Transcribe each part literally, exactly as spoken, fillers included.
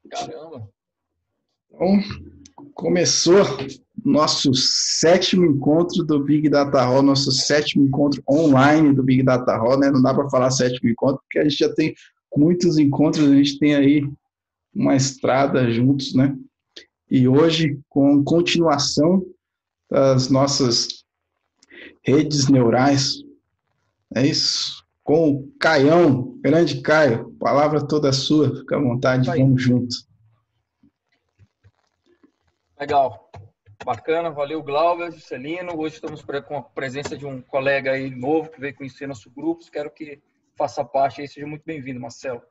Caramba! Então, começou nosso sétimo encontro do Big Data Hall, nosso sétimo encontro online do Big Data Hall, né? Não dá para falar sétimo encontro, porque a gente já tem muitos encontros, a gente tem aí uma estrada juntos, né? E hoje, com continuação das nossas redes neurais, é isso? Com o Caião, grande Caio, palavra toda sua, fica à vontade, vamos juntos. Legal, bacana, valeu Glauber, Juscelino. Hoje estamos com a presença de um colega aí novo que veio conhecer nosso grupo. Espero que faça parte aí, seja muito bem-vindo, Marcelo.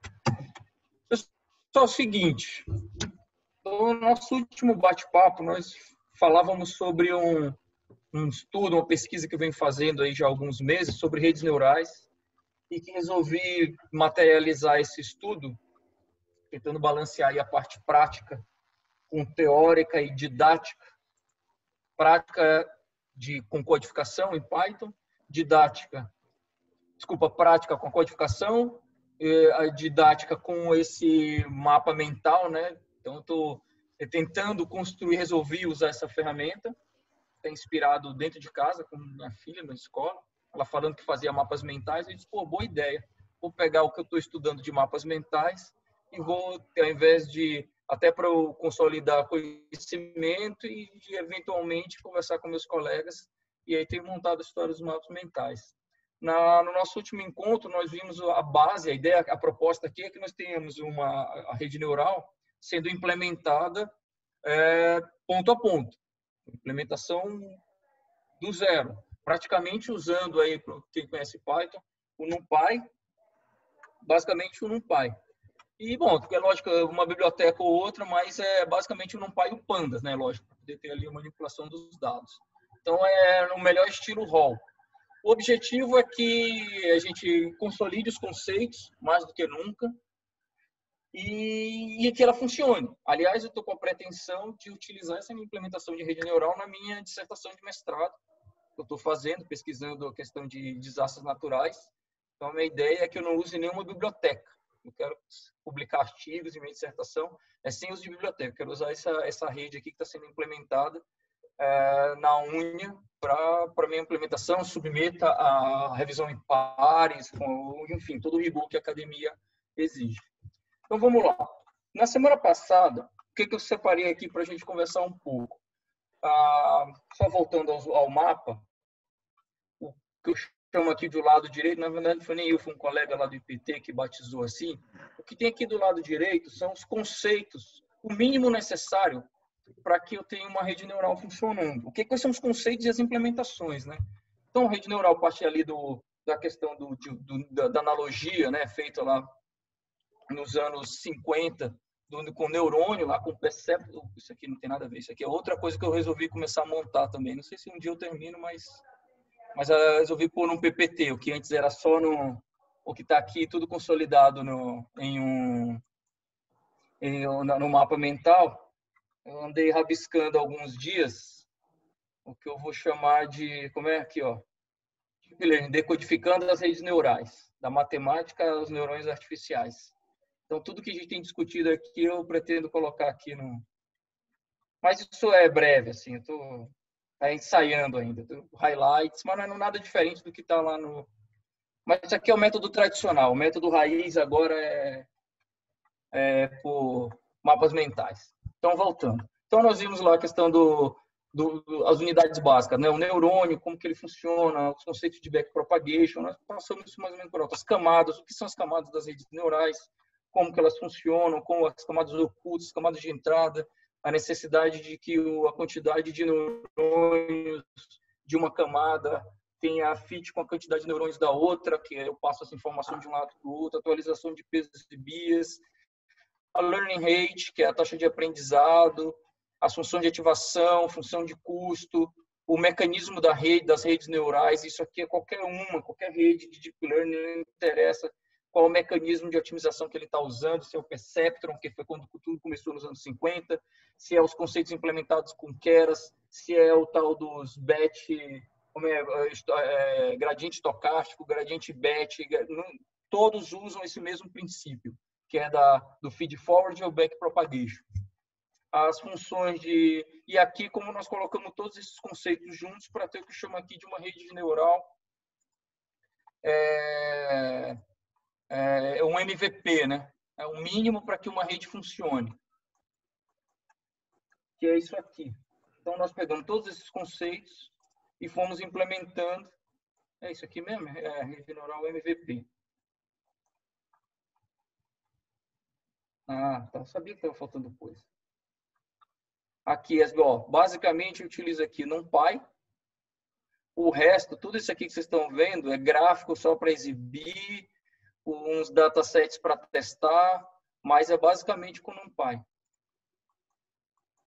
Só o seguinte, no nosso último bate-papo nós falávamos sobre um, um estudo, uma pesquisa que eu venho fazendo aí já há alguns meses sobre redes neurais e que resolvi materializar esse estudo, tentando balancear aí a parte prática com teórica e didática. Prática de, com codificação em Python, didática, desculpa, prática com codificação, a didática com esse mapa mental, né? Então, eu estou tentando construir, resolvi usar essa ferramenta, está inspirado dentro de casa, com minha filha na escola, ela falando que fazia mapas mentais, eu disse, pô, boa ideia, vou pegar o que eu estou estudando de mapas mentais e vou, ao invés de, até para eu consolidar conhecimento e, de, eventualmente, conversar com meus colegas, e aí tenho montado a história dos mapas mentais. Na, no nosso último encontro, nós vimos a base, a ideia, a proposta aqui é que nós tenhamos uma a rede neural sendo implementada é, ponto a ponto. Implementação do zero. Praticamente usando, aí, para quem conhece Python, o NumPy, basicamente o NumPy. E, bom, é lógico, uma biblioteca ou outra, mas é basicamente o NumPy e o Pandas, né? Lógico, para poder ter ali a manipulação dos dados. Então, é no melhor estilo R A W. O objetivo é que a gente consolide os conceitos, mais do que nunca, e, e que ela funcione. Aliás, eu estou com a pretensão de utilizar essa implementação de rede neural na minha dissertação de mestrado, que eu estou fazendo, pesquisando a questão de desastres naturais. Então, a minha ideia é que eu não use nenhuma biblioteca. Eu quero publicar artigos em minha dissertação é sem uso de biblioteca. Eu quero usar essa, essa rede aqui que está sendo implementada é, na unha para a minha implementação, submeta a revisão em pares, com, enfim, todo o rigor que a academia exige. Então, vamos lá. Na semana passada, o que, que eu separei aqui para a gente conversar um pouco? Ah, só voltando ao, ao mapa, o que eu chamo aqui do lado direito, na verdade, não foi nem eu, foi um colega lá do I P T que batizou assim. O que tem aqui do lado direito são os conceitos, o mínimo necessário para que eu tenha uma rede neural funcionando. O que, que são os conceitos e as implementações, né? Então, a rede neural parte ali do, da questão do, do, da, da analogia, né, feita lá nos anos cinquenta, do, com neurônio, lá com perceptor. Isso aqui não tem nada a ver, isso aqui é outra coisa que eu resolvi começar a montar também. Não sei se um dia eu termino, mas, mas eu resolvi pôr num P P T, o que antes era só no... O que está aqui, tudo consolidado no, em um, em, no mapa mental. Eu andei rabiscando alguns dias o que eu vou chamar de, como é aqui, ó, decodificando as redes neurais, da matemática aos neurônios artificiais. Então, tudo que a gente tem discutido aqui, eu pretendo colocar aqui no... Mas isso é breve, assim, eu estou tá ensaiando ainda, highlights, mas não é nada diferente do que está lá no... Mas isso aqui é o método tradicional, o método raiz agora é, é por mapas mentais. Então, voltando. Então, nós vimos lá a questão do, do, do as unidades básicas, né? O neurônio, como que ele funciona, os conceitos de backpropagation, nós passamos isso mais ou menos por outras camadas, o que são as camadas das redes neurais, como que elas funcionam, como as camadas ocultas, as camadas de entrada, a necessidade de que a quantidade de neurônios de uma camada tenha fit com a quantidade de neurônios da outra, que eu passo essa informação de um lado para o outro, atualização de pesos e bias, a learning rate, que é a taxa de aprendizado, a função de ativação, função de custo, o mecanismo da rede, das redes neurais, isso aqui é qualquer uma, qualquer rede de deep learning, não interessa qual o mecanismo de otimização que ele está usando, se é o Perceptron, que foi quando tudo começou nos anos cinquenta, se é os conceitos implementados com Keras, se é o tal dos batch, como é, é, gradiente estocástico, gradiente batch, todos usam esse mesmo princípio. que é da, do feed forward ou back propagation. As funções de... E aqui, como nós colocamos todos esses conceitos juntos para ter o que chama aqui de uma rede neural, é, é um M V P, né? É o mínimo para que uma rede funcione. Que é isso aqui. Então, nós pegamos todos esses conceitos e fomos implementando. É isso aqui mesmo? É a rede neural M V P. Ah, então eu sabia que estava faltando coisa. Aqui, ó, basicamente, eu utilizo aqui NumPy. O resto, tudo isso aqui que vocês estão vendo, é gráfico só para exibir, uns datasets para testar, mas é basicamente com NumPy.